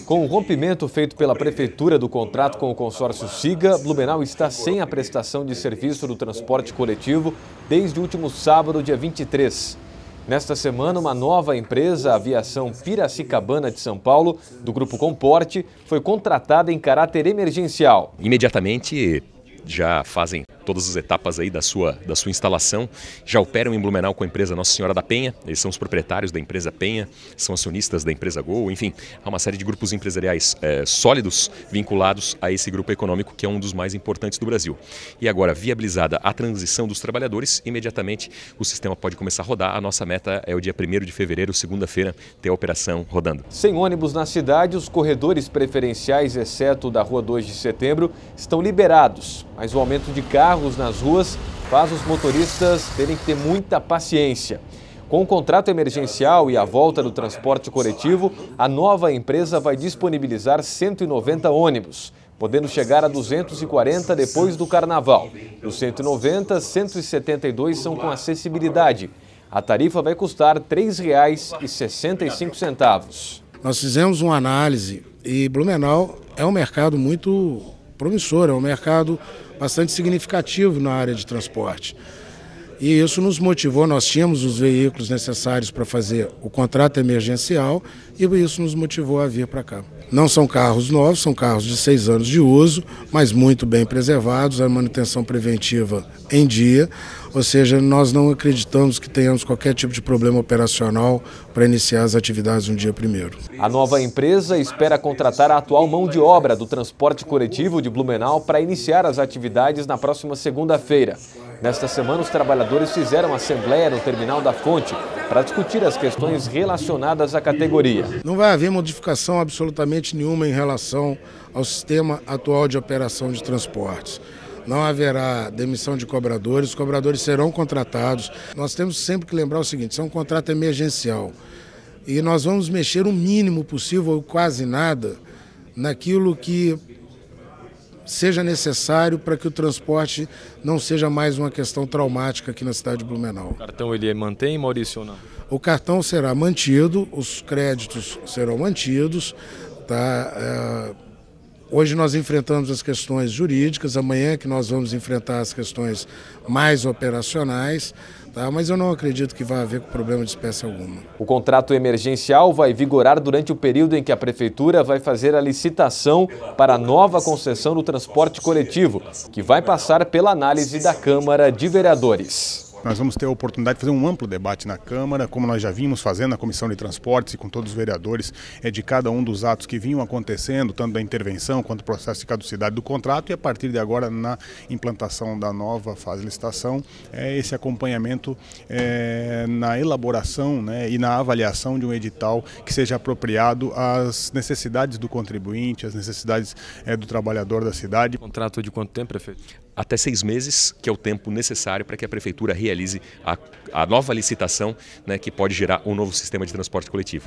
Com o rompimento feito pela Prefeitura do contrato com o consórcio Siga, Blumenau está sem a prestação de serviço do transporte coletivo desde o último sábado, dia 23. Nesta semana, uma nova empresa, a Aviação Piracicabana de São Paulo, do Grupo Comporte, foi contratada em caráter emergencial. Imediatamente já fazem todas as etapas aí da sua instalação, já operam em Blumenau com a empresa Nossa Senhora da Penha, eles são os proprietários da empresa Penha, são acionistas da empresa Gol, enfim, há uma série de grupos empresariais sólidos vinculados a esse grupo econômico que é um dos mais importantes do Brasil. E agora, viabilizada a transição dos trabalhadores, imediatamente o sistema pode começar a rodar. A nossa meta é o dia 1º de fevereiro, segunda-feira, ter a operação rodando. Sem ônibus na cidade, os corredores preferenciais, exceto da Rua 2 de Setembro, estão liberados. Mas o aumento de carros nas ruas faz os motoristas terem que ter muita paciência. Com o contrato emergencial e a volta do transporte coletivo, a nova empresa vai disponibilizar 190 ônibus, podendo chegar a 240 depois do Carnaval. Dos 190, 172 são com acessibilidade. A tarifa vai custar R$ 3,65. Nós fizemos uma análise e Blumenau é um mercado muito promissor, é um mercado bastante significativo na área de transporte. E isso nos motivou, nós tínhamos os veículos necessários para fazer o contrato emergencial e isso nos motivou a vir para cá. Não são carros novos, são carros de 6 anos de uso, mas muito bem preservados, a manutenção preventiva em dia, ou seja, nós não acreditamos que tenhamos qualquer tipo de problema operacional para iniciar as atividades no dia 1º. A nova empresa espera contratar a atual mão de obra do transporte coletivo de Blumenau para iniciar as atividades na próxima segunda-feira. Nesta semana, os trabalhadores fizeram assembleia no Terminal da Fonte para discutir as questões relacionadas à categoria. Não vai haver modificação absolutamente nenhuma em relação ao sistema atual de operação de transportes. Não haverá demissão de cobradores, os cobradores serão contratados. Nós temos sempre que lembrar o seguinte, isso é um contrato emergencial e nós vamos mexer o mínimo possível, ou quase nada, naquilo que seja necessário para que o transporte não seja mais uma questão traumática aqui na cidade de Blumenau. O cartão ele mantém, Maurício, ou não? O cartão será mantido, os créditos serão mantidos, tá? Hoje nós enfrentamos as questões jurídicas, amanhã que nós vamos enfrentar as questões mais operacionais, tá? Mas eu não acredito que vai haver problema de espécie alguma. O contrato emergencial vai vigorar durante o período em que a Prefeitura vai fazer a licitação para a nova concessão do transporte coletivo, que vai passar pela análise da Câmara de Vereadores. Nós vamos ter a oportunidade de fazer um amplo debate na Câmara, como nós já vimos fazendo na Comissão de Transportes e com todos os vereadores, de cada um dos atos que vinham acontecendo, tanto da intervenção quanto do processo de caducidade do contrato, e a partir de agora, na implantação da nova fase de licitação, esse acompanhamento na elaboração, né, e na avaliação de um edital que seja apropriado às necessidades do contribuinte, às necessidades do trabalhador da cidade. Contrato de quanto tempo, prefeito? Até 6 meses, que é o tempo necessário para que a Prefeitura realize a nova licitação, né, que pode gerar um novo sistema de transporte coletivo.